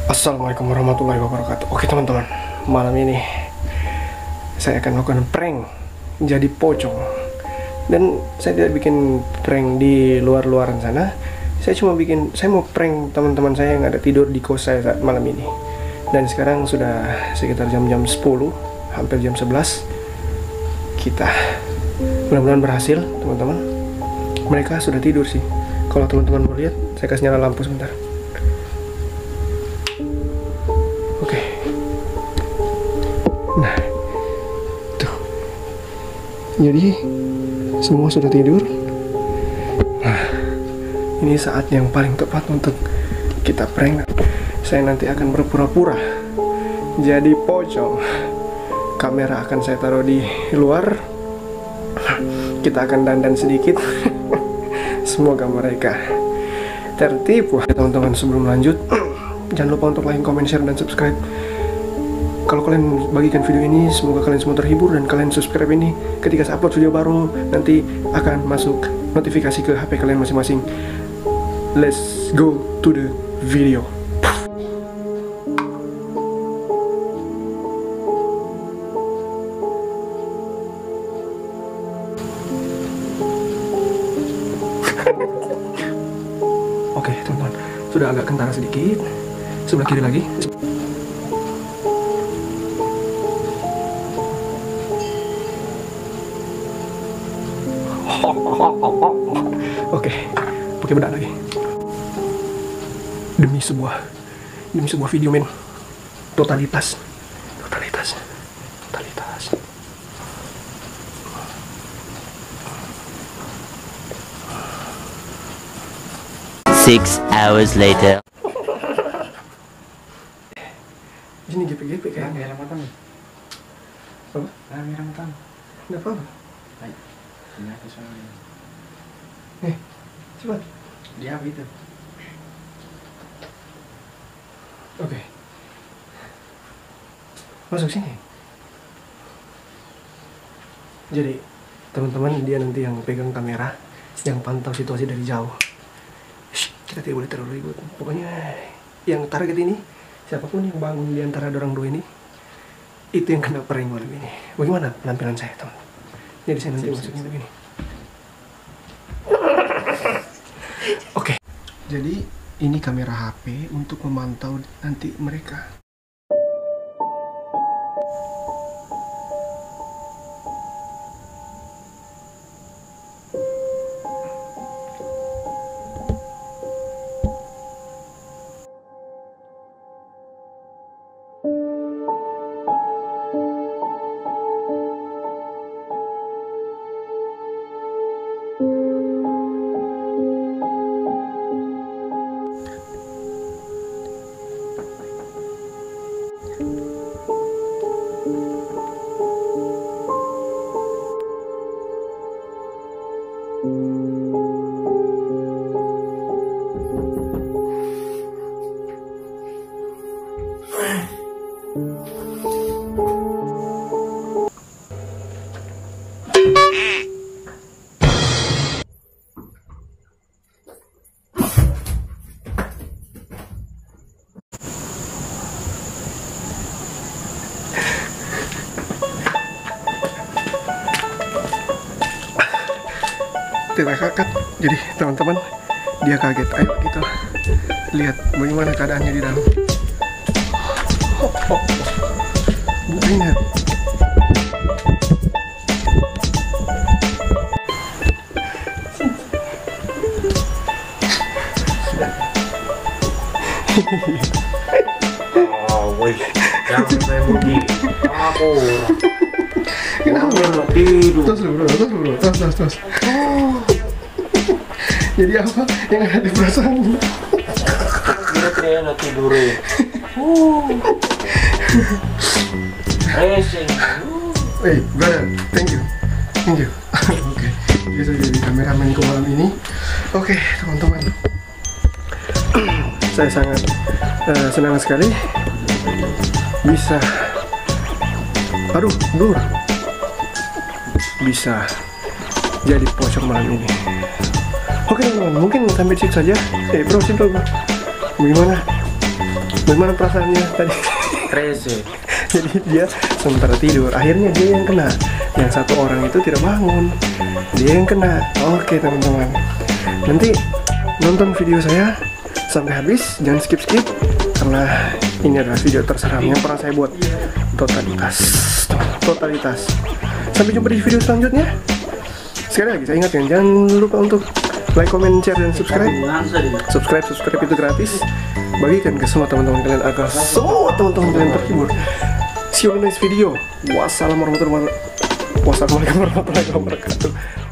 Assalamualaikum warahmatullahi wabarakatuh. Oke teman-teman, malam ini saya akan melakukan prank jadi pocong. Dan saya tidak bikin prank di luar-luaran sana. Saya mau prank teman-teman saya yang ada tidur di kos saya saat malam ini. Dan sekarang sudah sekitar jam-jam 10, hampir jam 11. Kita mudah-mudahan berhasil teman-teman. Mereka sudah tidur sih. Kalau teman-teman mau lihat, saya kasih nyala lampu sebentar. Oke. Nah, tuh. Jadi semua sudah tidur. Nah, ini saat yang paling tepat untuk kita prank. Saya nanti akan berpura-pura jadi pocong. Kamera akan saya taruh di luar. Kita akan dandan sedikit. Semoga mereka tertipu. Teman-teman, sebelum lanjut, jangan lupa untuk like, comment, share, dan subscribe. Kalau kalian bagikan video ini, semoga kalian semua terhibur. Dan kalian subscribe ini, ketika saya upload video baru, nanti akan masuk notifikasi ke HP kalian masing-masing. Let's go to the video. Oke teman-teman, sudah agak kentara sedikit. Sebelah kiri lagi. Oke, pakai bedak lagi. Demi sebuah video, men. Totalitas. 6 hours later. Ini GP kayak merah mata nih. apa? Merah mata. Nggak apa-apa. Hai. Ini aku soalnya. Cepat. Dia apa itu? Oke. Masuk sini. Jadi, teman-teman, dia nanti yang pegang kamera, yang pantau situasi dari jauh. Shh, kita tidak boleh terlalu ribut. Pokoknya yang target ini, siapapun yang bangun di antara orang dua ini, itu yang kena prank malam ini. Bagaimana penampilan saya, teman? Jadi saya nanti masuknya begini. Oke. Jadi ini kamera HP untuk memantau nanti mereka. Tidak kaget, jadi teman-teman, dia kaget. Ayo kita lihat bagaimana keadaannya di dalam. Buktinya. Oh, woi. Jangan saya bunyi. Aku. Kenapa? Terus dulu, terus. Jadi apa yang ada di perasaan? Kita kena tidurin. Racing. Brother, thank you. Oke, dia sudah jadi kameramen ke malam ini. Oke, teman-teman, saya sangat senang sekali bisa, bisa jadi pocong malam ini. Oke teman-teman, mungkin sampai di situ saja. Bro, bagaimana? Bagaimana perasaannya tadi? Crazy. Jadi dia sementara tidur, akhirnya dia yang kena. Yang satu orang itu tidak bangun, dia yang kena. Oke teman-teman, nanti nonton video saya sampai habis, jangan skip karena ini adalah video terseram yang pernah saya buat. Totalitas. Sampai jumpa di video selanjutnya. Sekali lagi saya ingatkan, jangan lupa untuk like, comment, share, dan subscribe. Subscribe itu gratis. Bagikan ke semua teman-teman kalian agar semua teman-teman kalian terhibur. See you in the next video. Wassalamualaikum warahmatullahi wabarakatuh.